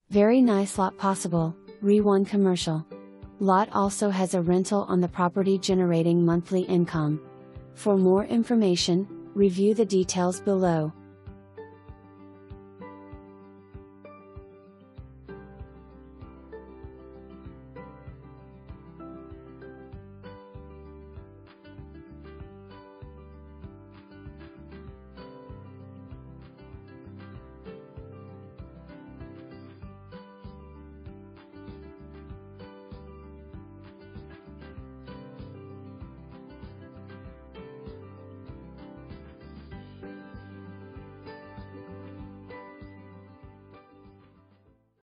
Very nice lot possible, Re1 commercial. Lot also has a rental on the property generating monthly income. For more information, review the details below.